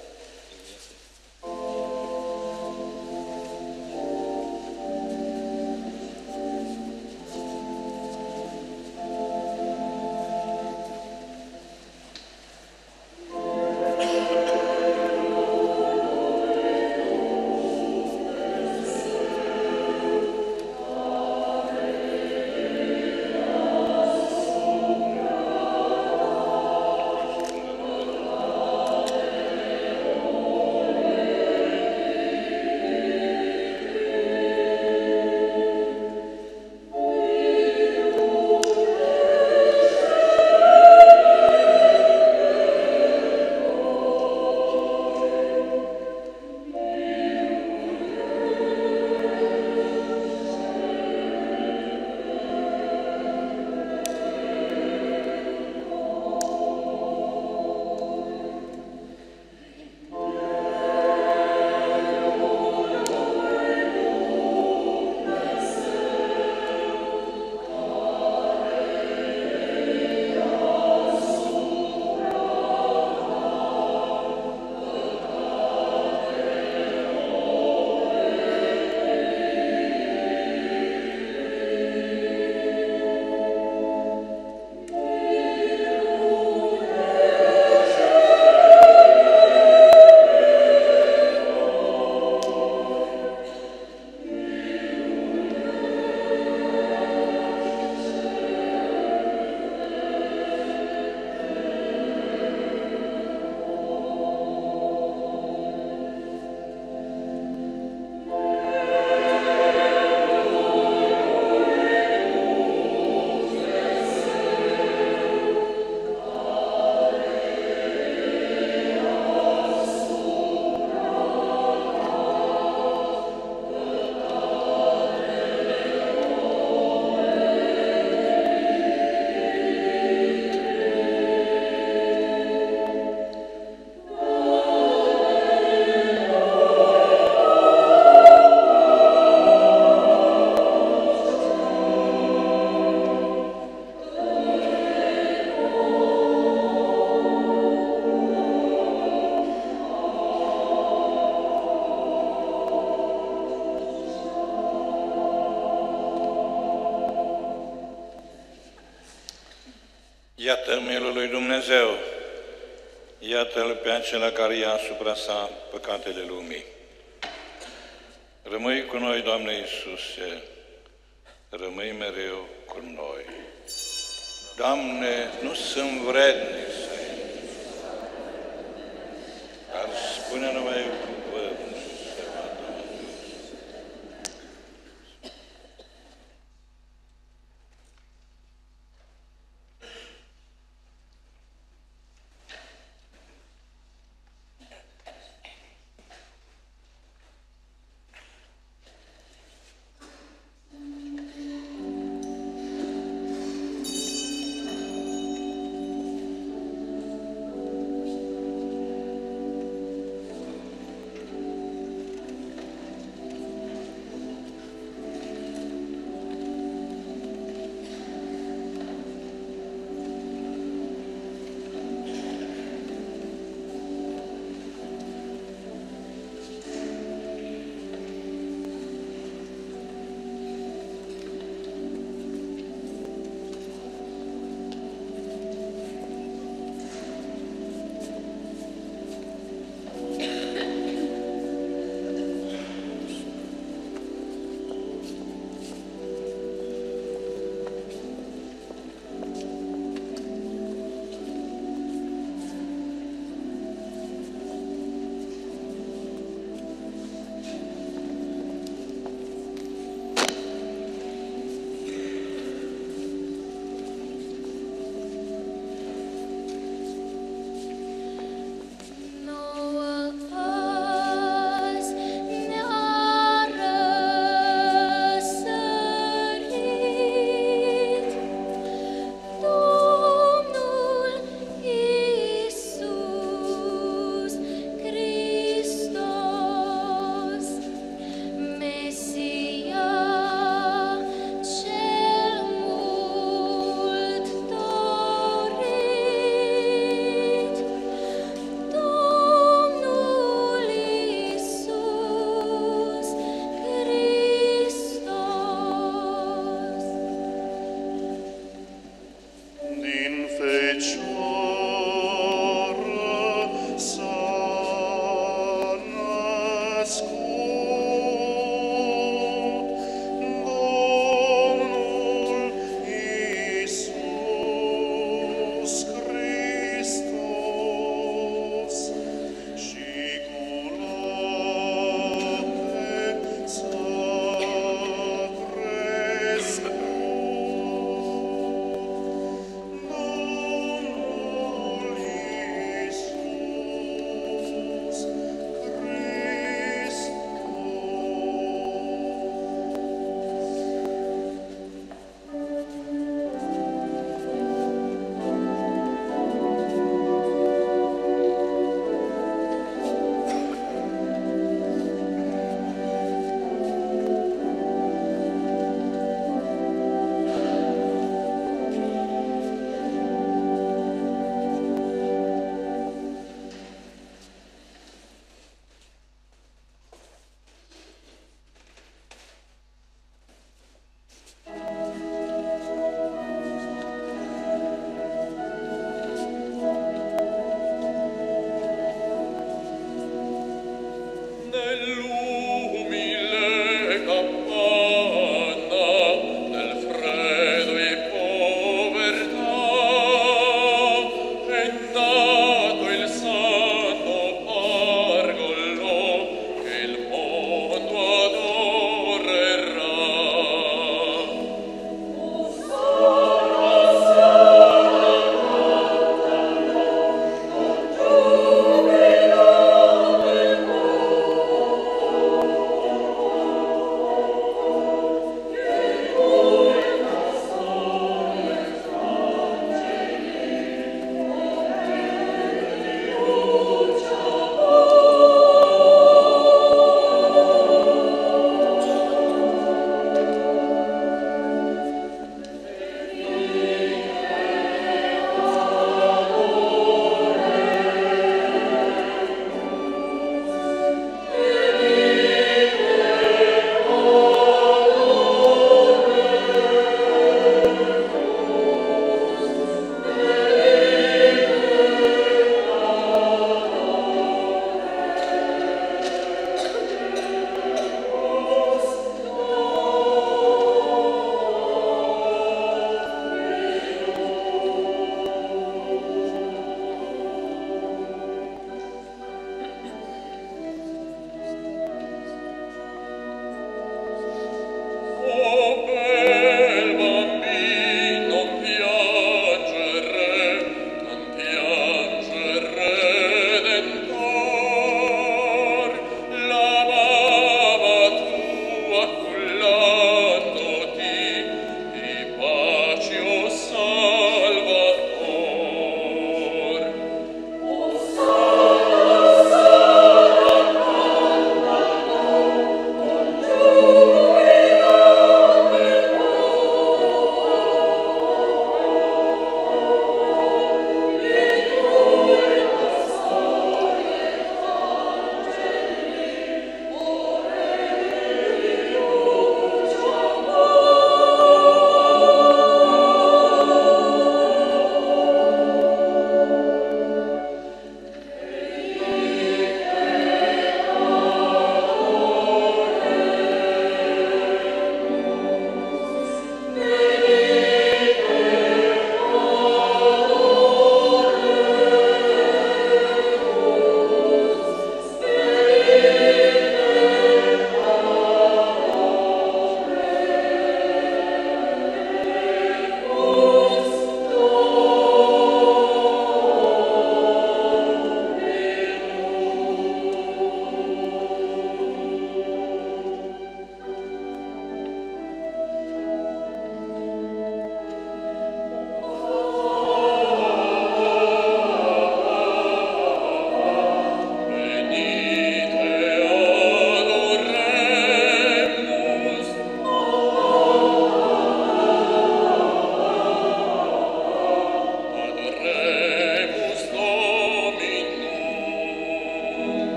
Iată Mielul lui Dumnezeu, iată-L pe acela care ia asupra sa păcatele lumii. Rămâi cu noi, Doamne Iisuse, rămâi mereu cu noi. Doamne, nu sunt vrednic să intru, dar spune numai cuvânt și se va Domnului.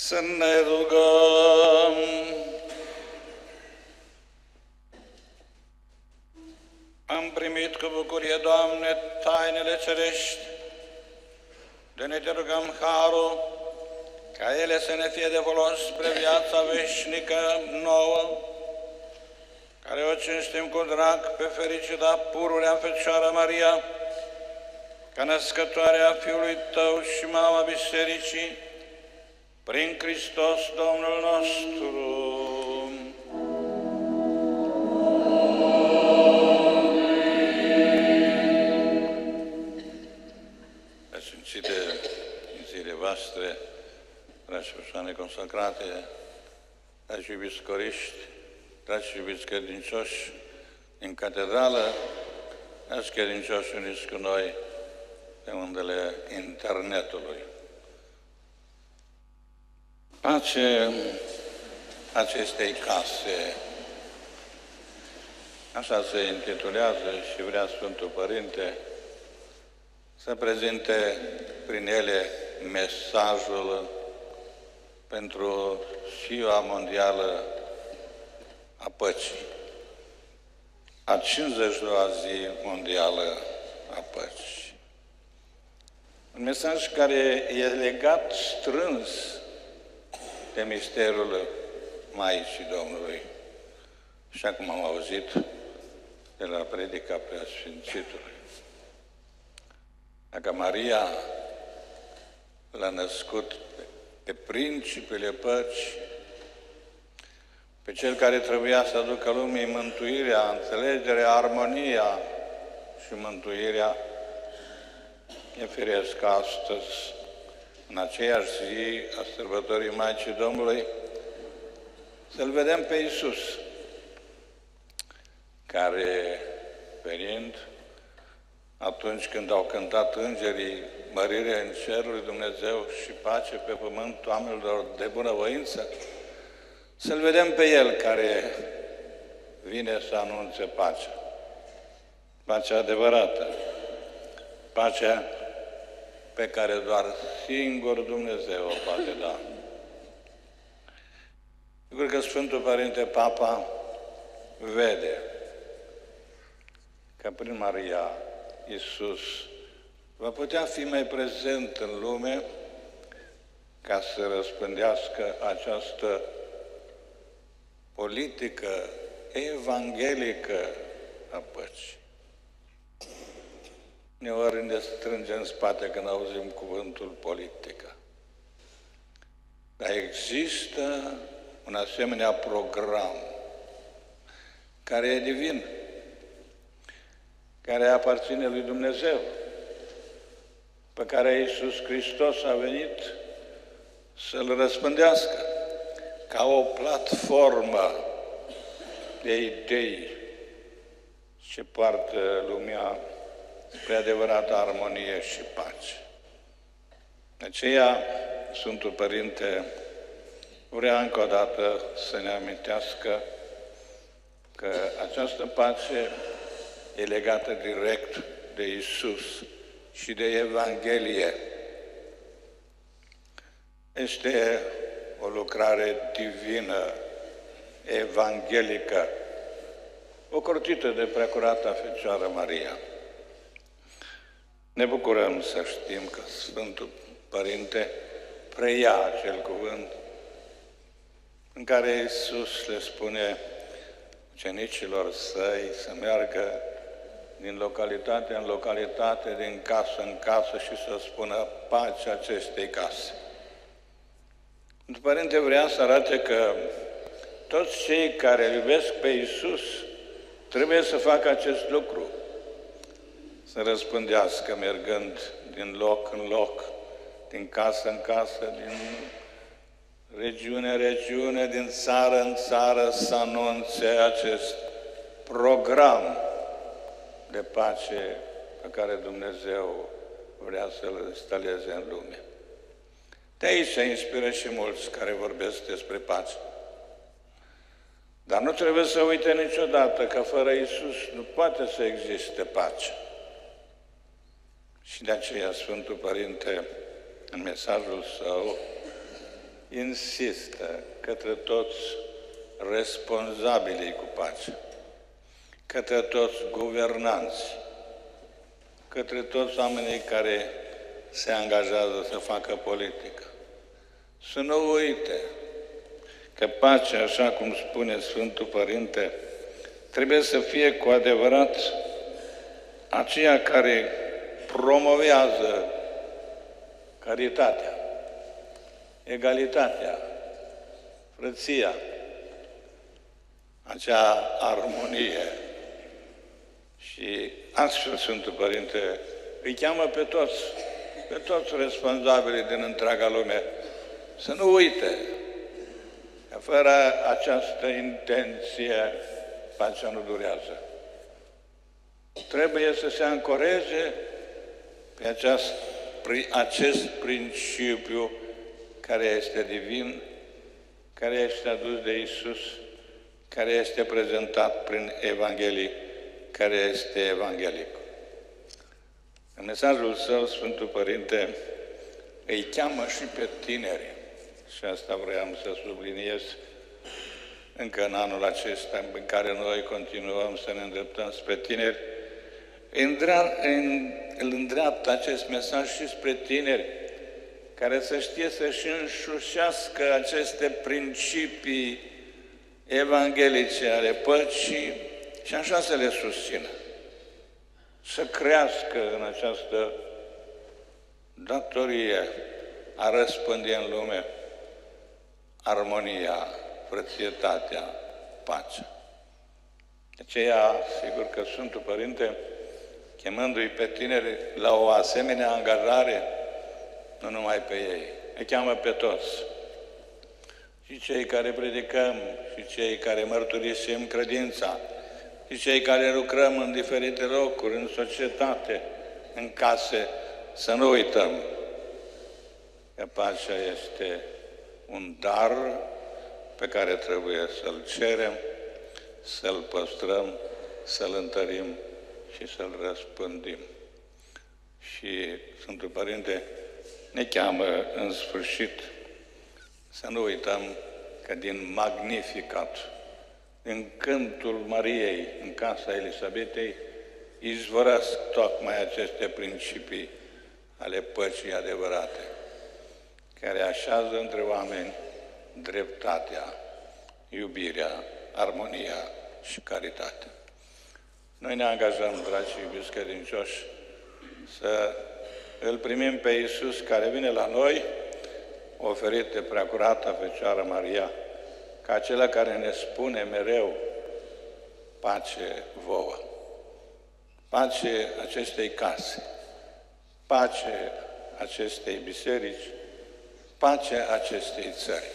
Să ne rugăm. Am primit cu bucurie, Doamne, tainele cerești, de ne te rugăm harul, ca ele să ne fie de folos spre viața veșnică nouă, care o cinstim cu drag pe fericita pururea Fecioară Maria, ca născătoarea Fiului Tău și Mama Bisericii, prin Hristos Domnul nostru. Sfințite în zile voastre, dragi persoane consacrate, dragi iubiți coriști, dragi iubiți credincioși în catedrală, dragi credincioși uniți cu noi pe undele internetului. Pace acestei case, așa se intitulează și vrea Sfântul Părinte să prezinte prin ele mesajul pentru Ziua Mondială a Păcii, a cincizeci și doua zi mondială a Păcii. Un mesaj care e legat strâns de misterul Maicii Domnului, așa cum am auzit de la predica Preasfințitului. Dacă Maria l-a născut pe principele păcii, pe cel care trebuia să aducă lumii mântuirea, înțelegerea, armonia și mântuirea, e firesc astăzi, în aceeași zi a sărbătorii Maicii Domnului, să-L vedem pe Iisus, care, venind, atunci când au cântat îngerii mărire în cerul lui Dumnezeu și pace pe pământ oamenilor de bunăvoință, să-L vedem pe El care vine să anunțe pacea. Pacea adevărată, pacea pe care doar singur Dumnezeu o poate da. Sigur că Sfântul Părinte Papa vede că prin Maria Iisus va putea fi mai prezent în lume ca să răspândească această politică evanghelică a păcii. Uneori ne strânge în spate când auzim cuvântul politică. Dar există un asemenea program care e divin, care aparține lui Dumnezeu, pe care Iisus Hristos a venit să-L răspândească ca o platformă de idei ce poartă lumea spre adevărată armonie și pace. De aceea, Sfântul Părinte vrea încă o dată să ne amintească că această pace e legată direct de Iisus și de Evanghelie. Este o lucrare divină, evanghelică, ocrotită de Preacurata Fecioară Maria. Ne bucurăm să știm că Sfântul Părinte preia acel cuvânt în care Iisus le spune ucenicilor săi să meargă din localitate în localitate, din casă în casă și să spună pace acestei case. Sfântul Părinte vrea să arate că toți cei care îl iubesc pe Iisus trebuie să facă acest lucru, să răspândească mergând din loc în loc, din casă în casă, din regiune în regiune, din țară în țară, să anunțe acest program de pace pe care Dumnezeu vrea să-L instaleze în lume. De aici se inspiră și mulți care vorbesc despre pace. Dar nu trebuie să uite niciodată că fără Iisus nu poate să existe pace. Și de aceea Sfântul Părinte, în mesajul său, insistă către toți responsabilii cu pace, către toți guvernanți, către toți oamenii care se angajează să facă politică, să nu uite că pacea, așa cum spune Sfântul Părinte, trebuie să fie cu adevărat aceea care promovează caritatea, egalitatea, frăția, acea armonie. Și astfel Sfântul Părinte îi cheamă pe toți, pe toți responsabilii din întreaga lume, să nu uite că fără această intenție pacea nu durează. Trebuie să se ancoreze pe aceast, acest principiu care este divin, care este adus de Iisus, care este prezentat prin Evanghelii, care este evanghelic. În mesajul său, Sfântul Părinte îi cheamă și pe tineri, și asta vreau să subliniez încă în anul acesta în care noi continuăm să ne îndreptăm spre tineri, îl îndreaptă acest mesaj și spre tineri, care să știe să-și înșușească aceste principii evanghelice ale păcii și așa să le susțină. Să crească în această datorie a răspândi în lume armonia, frățietatea, pacea. De aceea, sigur că Sfântul Părinte, chemându-i pe tineri la o asemenea angajare, nu numai pe ei, îi cheamă pe toți. Și cei care predicăm, și cei care mărturisim credința, și cei care lucrăm în diferite locuri, în societate, în case, să nu uităm că pacea este un dar pe care trebuie să-l cerem, să-l păstrăm, să-l întărim și să-l răspândim. Și Sfântul Părinte ne cheamă în sfârșit să nu uităm că din Magnificat, în cântul Mariei, în casa Elisabetei, izvorăsc tocmai aceste principii ale păcii adevărate, care așează între oameni dreptatea, iubirea, armonia și caritatea. Noi ne angajăm, dragi și iubiți credincioși, să îl primim pe Iisus care vine la noi, oferit de Preacurata Fecioară Maria, ca acela care ne spune mereu pace vouă, pace acestei case, pace acestei biserici, pace acestei țări.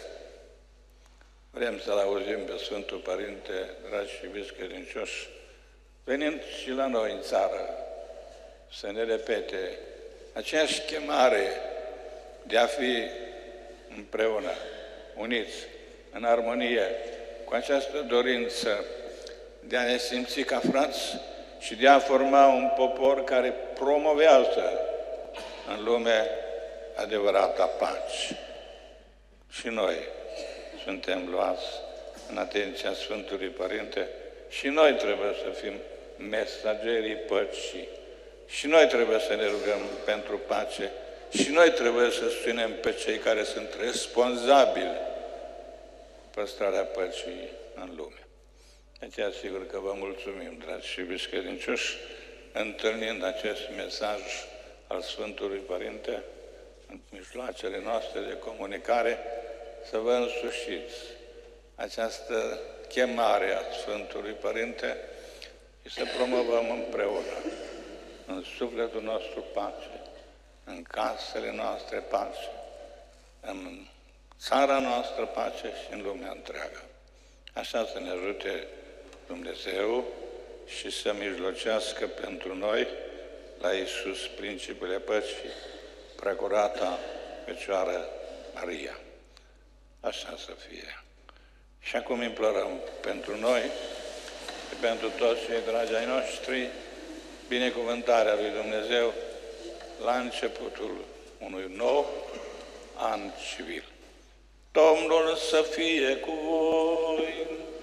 Vrem să-L auzim pe Sfântul Părinte, dragi și iubiți credincioși, venind și la noi în țară, să ne repete aceeași chemare de a fi împreună, uniți, în armonie, cu această dorință de a ne simți ca frați și de a forma un popor care promovează în lume adevărata pace. Și noi suntem luați în atenția Sfântului Părinte și noi trebuie să fim mesagerii păcii. Și noi trebuie să ne rugăm pentru pace și noi trebuie să susținem pe cei care sunt responsabili cu păstrarea păcii în lume. De aceea, sigur că vă mulțumim, dragi și iubiți credincioși, întâlnind acest mesaj al Sfântului Părinte în mijloacele noastre de comunicare, să vă însușiți această chemare a Sfântului Părinte și să promovăm împreună în sufletul nostru pace, în casele noastre pace, în țara noastră pace și în lumea întreagă. Așa să ne ajute Dumnezeu și să mijlocească pentru noi la Iisus, Principele Păcii, Preacurata Fecioară Maria. Așa să fie. Și acum implorăm pentru noi și pentru toți cei dragi ai noștri binecuvântarea lui Dumnezeu la începutul unui nou an civil. Domnul să fie cu voi.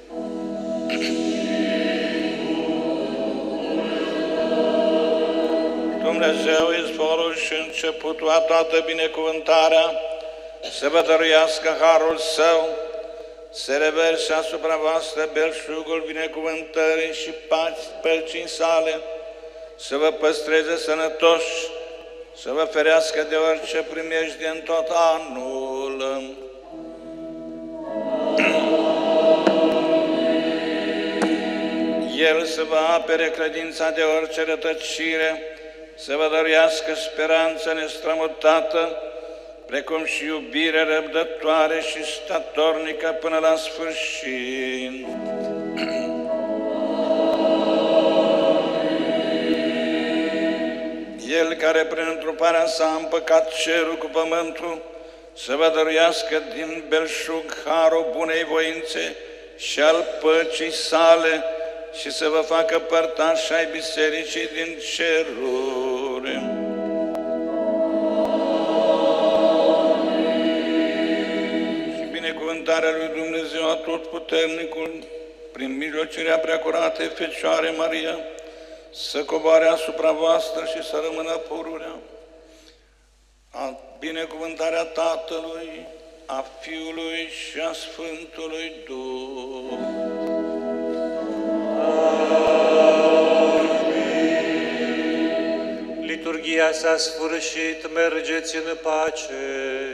Dumnezeu, izvorul și începutul a toată binecuvântarea, să vă dăruiască harul Său, să reverse asupra voastră belșugul binecuvântării și păcii sale, să vă păstreze sănătoși, să vă ferească de orice primejdie în tot anul. El să vă apere credința de orice rătăcire, să vă dăruiască speranță nestrămutată, precum și iubire răbdătoare și statornică până la sfârșit. El care prin întruparea sa a împăcat cerul cu pământul, să vă dăruiască din belșug harul bunei voințe și al păcii sale și să vă facă părtași ai bisericii din ceruri. Și binecuvântarea lui Dumnezeu Atotputernicul, prin mijlocirea preacuratei Fecioare Maria, să coboare asupra voastră și să rămână pururea. A binecuvântarea Tatălui, a Fiului și a Sfântului Duh. Amin. Liturghia s-a sfârșit, mergeți în pace.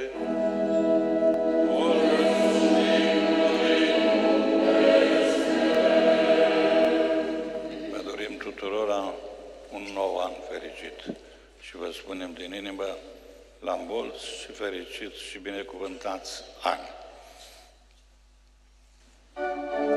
Vă dorim tuturora un nou an fericit și vă spunem din inimă la mulți și fericiți și binecuvântați ani.